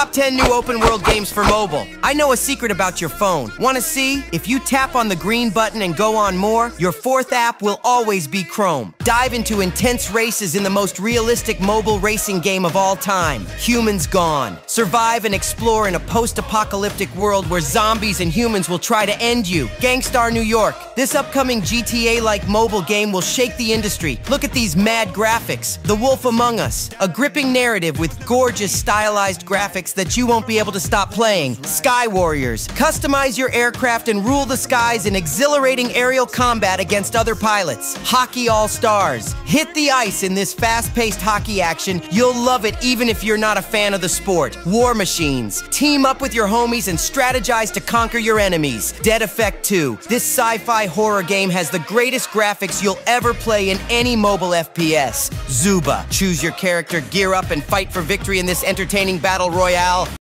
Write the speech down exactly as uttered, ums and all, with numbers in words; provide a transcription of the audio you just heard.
Top ten new open world games for mobile. I know a secret about your phone. Want to see? If you tap on the green button and go on more, your fourth app will always be Chrome. Dive into intense races in the most realistic mobile racing game of all time, Humans Gone. Survive and explore in a post-apocalyptic world where zombies and humans will try to end you. Gangstar New York. This upcoming G T A-like mobile game will shake the industry. Look at these mad graphics. The Wolf Among Us. A gripping narrative with gorgeous stylized graphics that you won't be able to stop playing. Sky Warriors. Customize your aircraft and rule the skies in exhilarating aerial combat against other pilots. Hockey All-Stars. Hit the ice in this fast-paced hockey action. You'll love it even if you're not a fan of the sport. War Machines. Team up with your homies and strategize to conquer your enemies. Dead Effect two. This sci-fi horror game has the greatest graphics you'll ever play in any mobile F P S. Zuba. Choose your character, gear up, and fight for victory in this entertaining battle royale.